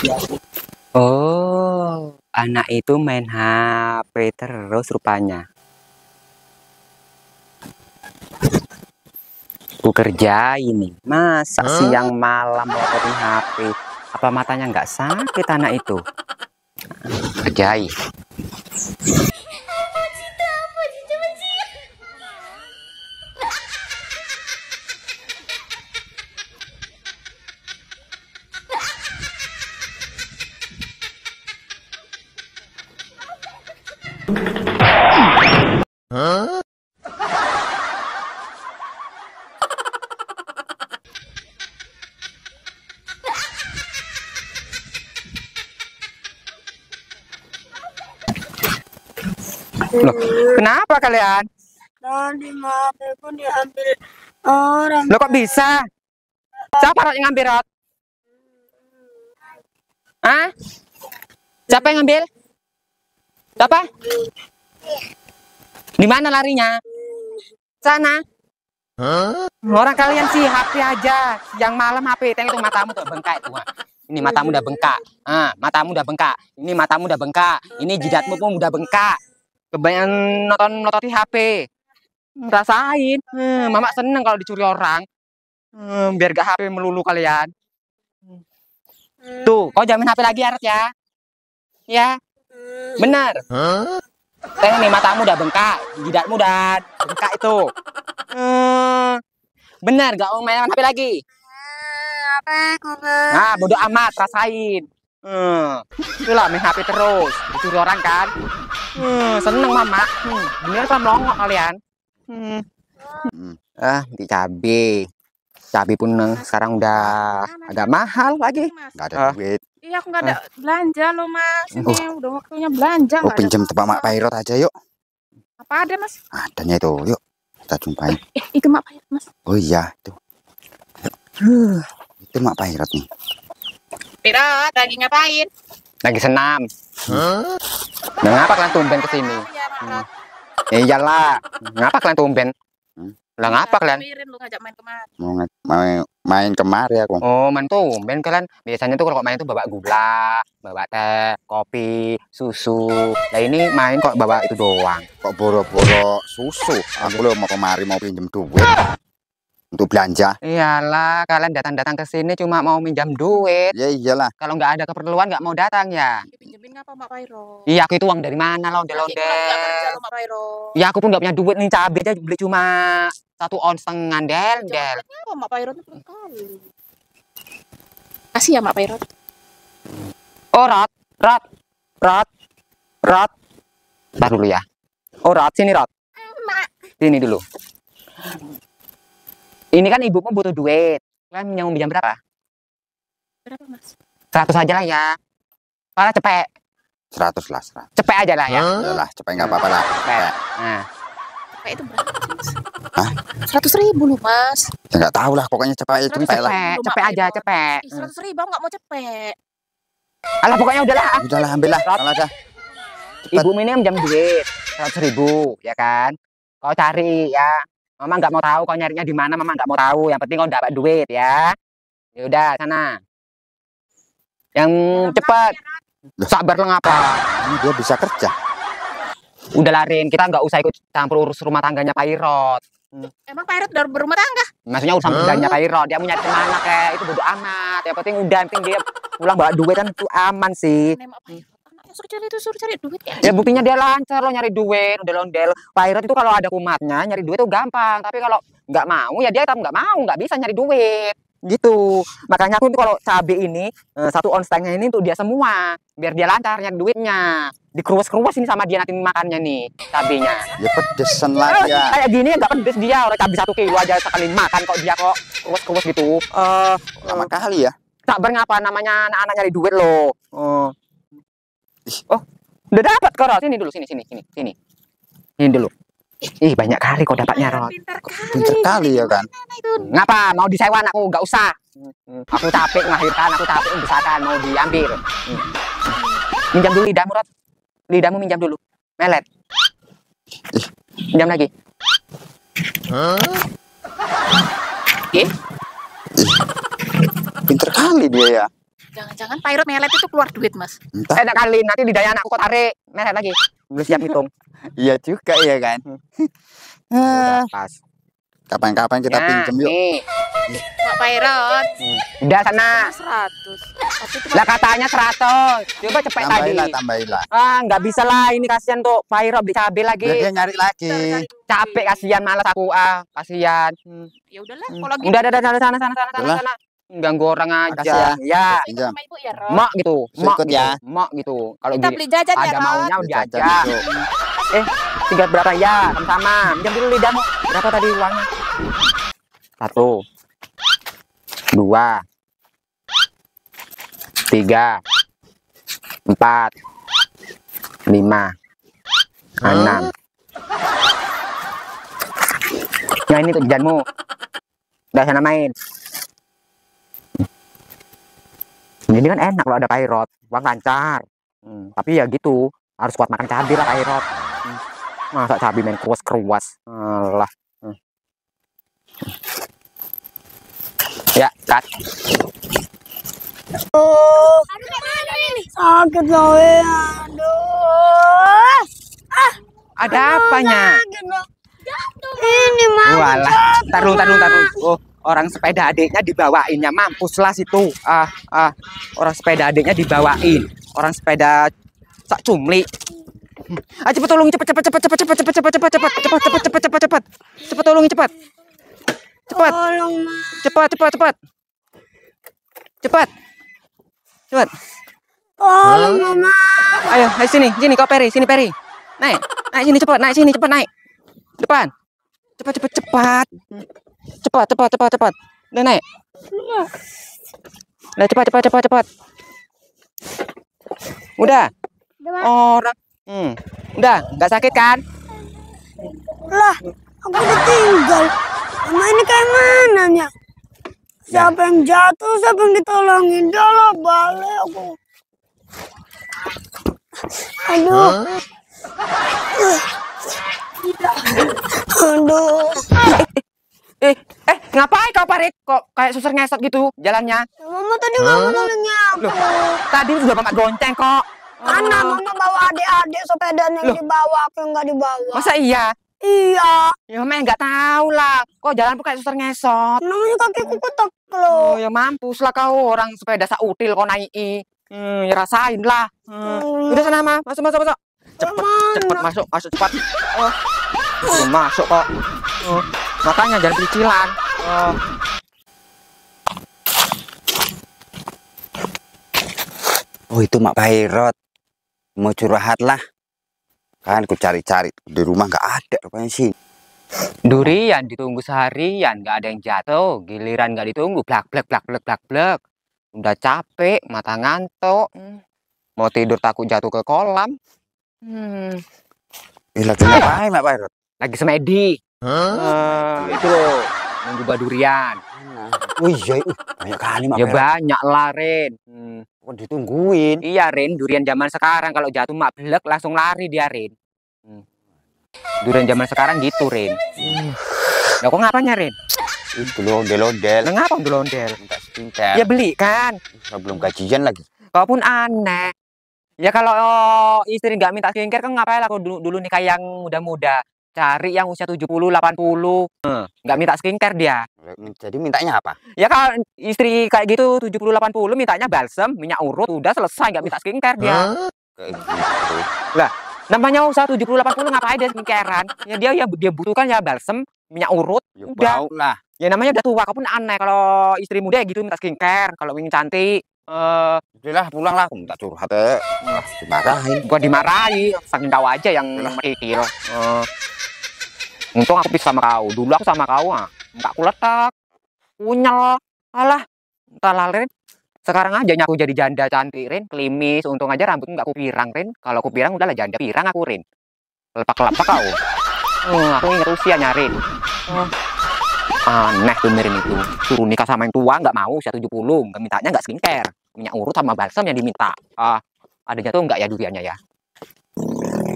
Oh, anak itu main HP terus rupanya. Ku kerja ini, masa siang malam melototin HP? Apa matanya nggak sakit anak itu? Kerjai. Loh, kenapa kalian? Tadi HP pun diambil orang. Loh kok bisa? Siapa Rot yang ngambil Rot? Hah? Siapa yang ngambil? Siapa? Di mana larinya? Sana. Orang kalian sih HP aja. Siang malam HP. Tengok itu matamu tuh bengkak itu. Ini matamu udah bengkak. Matamu udah bengkak. Ini matamu udah bengkak. Ini jidatmu pun udah bengkak. Kebanyakan nonton di HP. Rasain. Mama seneng kalau dicuri orang. Biar gak HP melulu kalian. Tuh, kau jamin HP lagi Art ya? Ya. Benar. Nih matamu udah bengkak, jidatmu udah bengkak itu. Benar, gak mau main HP lagi. Nah, bodo amat, rasain. Itulah main HP terus, dicuri orang kan. Seneng mama. Bener kan melongok kalian. Di cabai pun sekarang udah agak mahal lagi. Nggak ada duit. Iya, aku nggak ada belanja loh Mas. Ini udah waktunya belanja. Pinjam tepak Mak Pairot aja yuk. Apa ada Mas? Adanya itu, yuk kita jumpain. Itu Mak Pairot Mas. Oh iya, itu. Itu Mak Pairot nih. Pairot, lagi ngapain? Lagi senam. Ngapa kalian tumben kesini? Iyalah, ngapa kalian tumben? Lah ngapa kalian? Lu ngajak main kemari. Mau main kemari aku. Oh, main tumben kalian. Biasanya tuh kalau main tuh bawa gula, bawa teh, kopi, susu. Nah ini main kok bawa itu doang. Kok boro-boro susu? Aku lo mau kemari mau pinjam duit untuk belanja. Iyalah, kalian datang-datang ke sini cuma mau minjam duit. Ya iyalah. Kalau nggak ada keperluan nggak mau datang ya. Pinjemin ngapa Mak Pairot? Iya, aku itu uang dari mana londe-londe. Ya aku pun nggak punya duit nih, cabai aja beli cuma 1,5 ons del. Kenapa Mak Pairot kali? Kasih ya Mak Pairot. Oh, Rot. Ntar dulu ya. Oh, Rot, sini Rot. Sini dulu. Ini kan ibumu butuh duit. Kalian yang pinjam berapa? Berapa Mas? 100 aja lah ya. Para cepet. 100 lah, 100. Cepet aja lah ya. Yalah, cepet nggak apa-apa lah. Cepet. Nah. Cepet itu berapa Mas? Hah? 100.000 loh Mas. Ya nggak tahu lah, pokoknya cepet lah. Cepet aja, cepet. 100.000 aku nggak mau cepet. Alah pokoknya udahlah. Udahlah, ambil lah. Kalau ada. Ibu ini minjam duit 100.000, ya kan? Kau cari ya. Mama nggak mau tahu kau nyarinya di mana, mama nggak mau tahu. Yang penting kau dapat duit ya. Ya udah sana. Yang cepat. Sabar lah ngapa? Dia bisa kerja. Udah larin, kita nggak usah ikut campur urus rumah tangganya Pairot. Emang Pairot udah berumah tangga? Maksudnya urusan kerjanya Pairot, dia mau nyari kemana kayak itu bodo amat. Yang penting udah, penting dia pulang bawa duit kan itu aman sih. Suruh cari duit ya. Ya buktinya dia lancar loh nyari duit, ondel-ondel. Pairot itu kalau ada kumatnya nyari duit itu gampang, tapi kalau nggak mau ya dia tetap nggak mau, nggak bisa nyari duit. Gitu. Makanya aku tuh kalau cabai ini 1 ons setengah ini untuk dia semua, biar dia lancar nyari duitnya. Dikeruas-keruas ini sama dia nanti makannya nih cabenya. Ya pedesan lah ya. Kayak gini nggak pedes dia, orang cabai 1 kilo aja sekali makan kok dia kok keruas-keruas gitu. Lama kali ya. Sabar ngapa namanya anak-anak nyari duit loh. Oh, udah dapat kok Rod. Sini dulu, sini. Ini dulu. Ih, banyak kali kok dapatnya Rod. Pinter kali ya kan. Ngapa? Mau disewa anakku? Nggak usah. Aku capek melahirkan, aku capek membesarkan, mau diambil. Minjam dulu lidahmu Rod. Lidahmu minjam dulu. Melet. Minjam lagi. Pinter kali dia ya. Jangan-jangan Pirot melet itu keluar duit, Mas. Entah. Enak kali nanti lidahnya anakku kok tarik, meret lagi. Belum siap hitung. Iya juga ya kan. Udah pas. Kapan-kapan kita pinjem yuk. Nih, Pak Pirot. udah sana. 100. Tapi itu Lah katanya 100. Coba cepet tadi. Tambahilah. Ah, nggak bisa lah, ini kasihan tuh Pirot beli cabai lagi. Biar dia nyari lagi. Capek kasihan, malas aku kasihan. ya udahlah kalau gitu. Udah sana. Ganggu orang aja. Makasih Ya, Pinjam. Sama Ibu ya, Rot. mak gitu. Saya Mak ikut gitu. ya. Mak gitu. Kalau Kita beli jajan ya, ada Rot. maunya Beli udah jajan aja. yuk. Tinggal berapa ya? Sama-sama. Pinjam dulu lidahmu. Berapa tadi uangnya? 1, 2, 3, 4, 5, 6. Ya ini tuh jajanmu. Udah sana main. Ini kan enak kalau ada Pirot, uang lancar. Tapi ya gitu, harus kuat makan cabai lah Pirot. Masa cabai main keruas-keruas. Alah. Ya, cut. Sakit loh ya, aduh. Ada apanya? Ini mah Walah, taruh. Oh, orang sepeda adiknya dibawainnya, mampus lah situ. Orang sepeda adiknya dibawain. Orang sepeda sak cumli. Cepet tolong, cepet. Cepet tolong, cepet. tolong Cepet. tolong mama. Ayo sini kau Peri, Naik sini cepet, naik. Depan. Cepat. Udah naik. Udah cepat. Udah. Orang. Udah, nggak sakit kan? Lah, aku ditinggal. Mama ini kayak mananya? Siapa yang jatuh, siapa yang ditolongin? Dah lah, balik aku. Aduh. Aduh. Ngapain kau Parit? Kok kayak susur ngesot gitu jalannya? Mama tadi nggak mau nolongnya aku. Loh, tadi sudah bapak gonceng kok. Mana mama bawa adik-adik sepedanya yang dibawa, aku yang nggak dibawa. Masa iya? Iya. Ya memang nggak tahu lah. Kok jalan tuh kayak susur ngesot? Namanya kakiku ketek Oh loh. ya mampus lah kau, orang sepeda sautil kau naiki. Ya rasain lah. Udah sana mah, masuk. Cepet masuk cepat. Masuk kok. Makanya jangan cicilan. Oh itu Mak Pirot. Mau curhat lah. Kan ku cari-cari di rumah nggak ada rupanya sih. Durian ditunggu seharian, nggak ada yang jatuh. Giliran nggak ditunggu, blak. Udah capek, mata ngantuk. Mau tidur takut jatuh ke kolam. Lagi ngapain Mak Pirot? Lagi semedi. Itu loh, nunggu durian. Oh iya, banyak kali Mak Ya Pirot. banyak lah, Rin. Kok ditungguin? Iya, Rin, durian zaman sekarang kalau jatuh mak blek langsung lari dia, Rin. Durian zaman sekarang gitu, Rin. Lah kok ngapanya, Rin? Itu loh, ondel-ondel. Lah ngapa ondel-ondel? Minta skincare. Ya beli kan. Belum gajian lagi. Kau pun aneh. Ya kalau istri nggak minta skincare kan ngapain lah, kalau dulu nikah yang muda-muda. Cari yang usia 70, 80. Nggak minta skincare dia. Jadi mintanya apa? Ya kalau istri kayak gitu 70, 80 mintanya balsem, minyak urut, udah selesai, nggak minta skincare dia. Kayak gitu. Lah, namanya usaha 70 80 ngapain dia skincarean? Ya dia butuhkan ya balsem, minyak urut, Ya udah. bau lah. Ya namanya udah tua, kau pun aneh kalau istri muda ya gitu minta skincare, kalau ingin cantik. Udahlah pulang lah, aku minta curhat ya. Dimarahin. Gua dimarahi, saking kau aja yang merikil. Untung aku pisah sama kau. Dulu aku sama kau enggak kuletak. Kunyel. Alah, entah lah, Rin. Sekarang aja aku jadi janda cantik, Rin. Klimis, untung aja rambut enggak kupirang, Rin. Kalau kupirang udahlah janda pirang aku, Rin. Lepak-lepak kau. Aku ingat usia Rin. Aneh tuh Mirin itu. Suruh nikah sama yang tua nggak mau, usia 70. Nggak mintanya nggak skincare. Minyak urut sama balsam yang diminta. Ada jatuh nggak ya duriannya ya?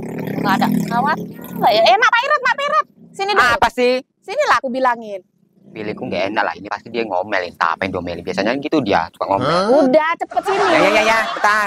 Nggak ada. Kawat. Nggak ya? Mak Pirot. Sini dulu. Apa sih? Sini lah aku bilangin. Pilihku nggak enak lah. Ini pasti dia ngomel. Entah apa yang diomelin. Biasanya gitu dia suka ngomel. Udah cepet sini. Ya, bentar.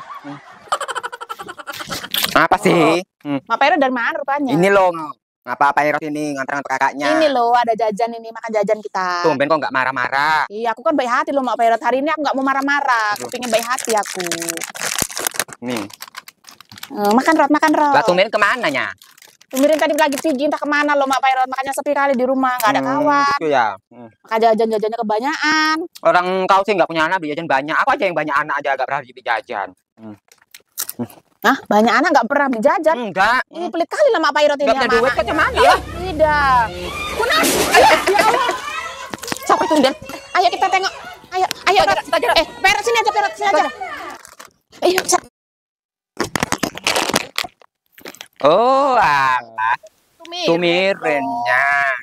Apa sih? Mak Pairot dari mana rupanya? Ini loh. Ngapa Pairot ini ngantar-ngantar kakaknya? Ini loh ada jajan ini, makan jajan kita. Tumben kok nggak marah-marah. Iya, aku kan baik hati loh Mak Pairot. Hari ini aku nggak mau marah-marah. Aku pengen baik hati aku. Nih. Makan Rot. Lah tumben kemana nya? Tumirin tadi lagi pergi entah kemana loh Mak Pairot. Makanya sepi kali di rumah, nggak ada kawan. Gitu ya. Makan jajan-jajannya kebanyakan. Orang kau sih nggak punya anak beli jajan banyak. Aku aja yang banyak anak aja agak pernah beli jajan. Hah? Banyak anak nggak pernah beli jajan? Enggak. Ini pelit kali lah Mak Pairot ini. Nggak punya sama duit anaknya. kok mana? Iya, tidak. Kunas. Ya Allah. Siapa itu Del? Ayo kita tengok. Ayo Rot. Pairot sini aja, Pairot sini aja. Ayo, Oh, alah. Tumirinnya.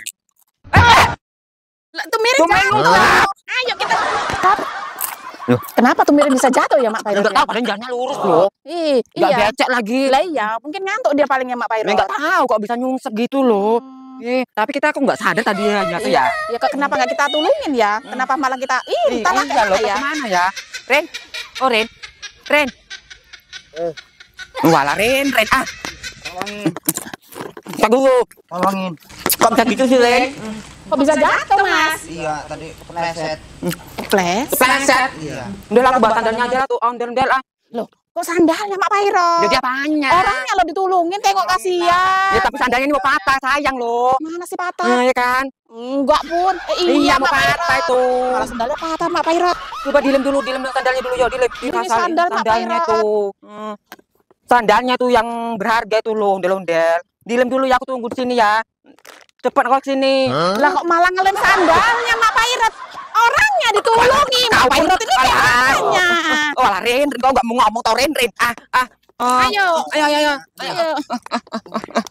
Tumirin Tumirin jatuh. enggak. Ayo kita. Loh. Kenapa Tumirin bisa jatuh ya Mak Pairot? Enggak tahu, padahal jalannya lurus loh. Enggak Iya. becek lagi. Lah iya, mungkin ngantuk dia palingnya Mak Pairot. Enggak tahu kok bisa nyungsep gitu loh. Tapi kita kok nggak sadar tadi ya jatuh ya. Ya kok kenapa nggak kita tulungin ya? Kenapa malah kita entah lah Iya loh, kemana ya? kemana ya? Ren. Oh, Ren. Walah Ren. Tolongin. Kok bisa gitu sih, Ren? Kok bisa jatuh Mas? Iya, tadi kepleset. Flash. Kepleset. Iya. Udah lah, aku bawa sandalnya aja lah tuh, ondel-ondel ah. Loh, kok sandalnya Mak Pairot? Jadi apanya? Orangnya lo ditulungin, tengok kasihan. Ya tapi sandalnya ini mau patah, sayang loh. Mana sih patah? Nah, ya kan? Enggak pun. Iya, mau Mak patah Pairot. itu. Malah sandalnya patah Mak Pairot. Coba dilem dulu sandalnya dulu ya, dilem. Ini sandal Mak sandalnya Pairot. tuh. Sandalnya tuh yang berharga itu loh, ondel-ondel. Dilem dulu ya, aku tunggu di sini ya. Cepat kau ke sini. Lah kok malah ngelem sandalnya Mak Pairot? Orangnya ditulungi Mak Pairot ini orangnya. Oh, lah Ren, kau nggak mau ngomong tau Ren. Ayo. Ayo.